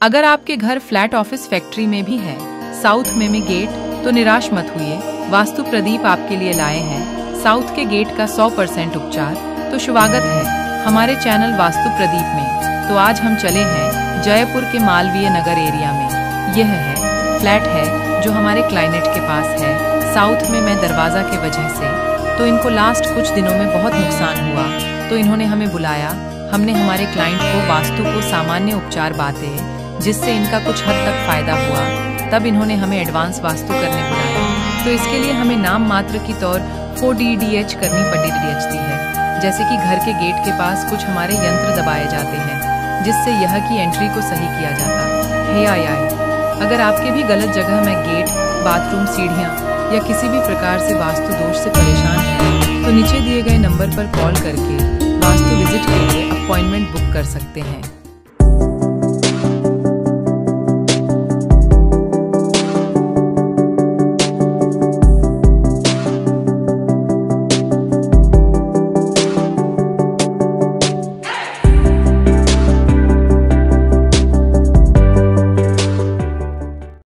अगर आपके घर फ्लैट, ऑफिस, फैक्ट्री में भी है साउथ में गेट, तो निराश मत हुइए। वास्तु प्रदीप आपके लिए लाए हैं साउथ के गेट का 100% उपचार। तो स्वागत है हमारे चैनल वास्तु प्रदीप में। तो आज हम चले हैं जयपुर के मालवीय नगर एरिया में। यह है फ्लैट है जो हमारे क्लाइंट के पास है साउथ में दरवाजा के वजह से। तो इनको लास्ट कुछ दिनों में बहुत नुकसान हुआ, तो इन्होंने हमें बुलाया। हमने हमारे क्लाइंट को वास्तु को सामान्य उपचार बांटे जिससे इनका कुछ हद तक फायदा हुआ। तब इन्होंने हमें एडवांस वास्तु करने बुलाया। तो इसके लिए हमें नाम मात्र की तौर 4DDH करनी पड़ती है। जैसे कि घर के गेट के पास कुछ हमारे यंत्र दबाए जाते हैं जिससे यह की एंट्री को सही किया जाता है। अगर आपके भी गलत जगह में गेट, बाथरूम, सीढ़ियाँ या किसी भी प्रकार से वास्तु दोष से परेशान है तो नीचे दिए गए नंबर पर कॉल करके वास्तु विजिट के लिए अपॉइंटमेंट बुक कर सकते हैं।